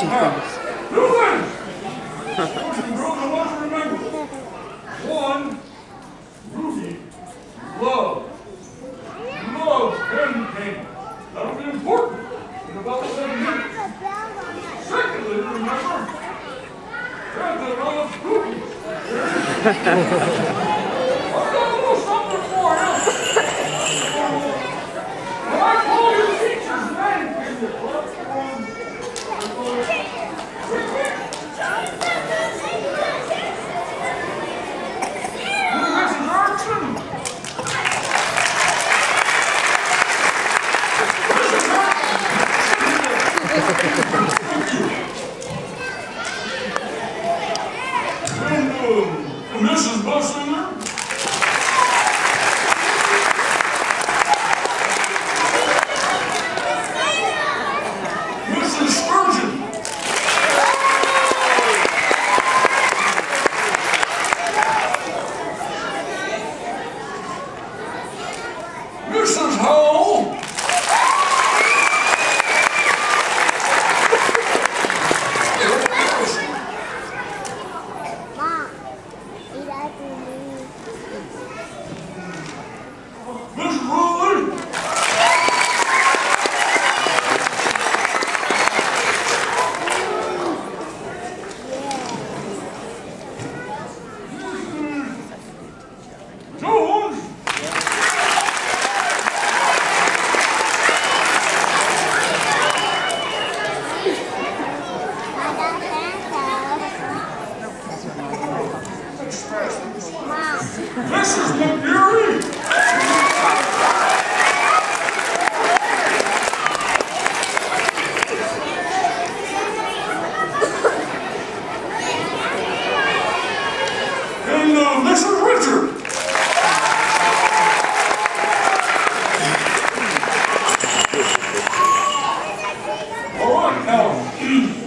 Two things. One, Ruby, love. Love candy cane. That'll be important in about 7 minutes. Secondly, remember, Santa loves cookies. I've got a little something for you. When I call your teacher's name, can you clap for him? Mrs. Archon! And Mrs. Bussinger? Mrs. Spurgeon? Mrs. Howell? Mrs. Rowley? Jones? Mrs. McGarry? And Mrs. Richard? All right, now,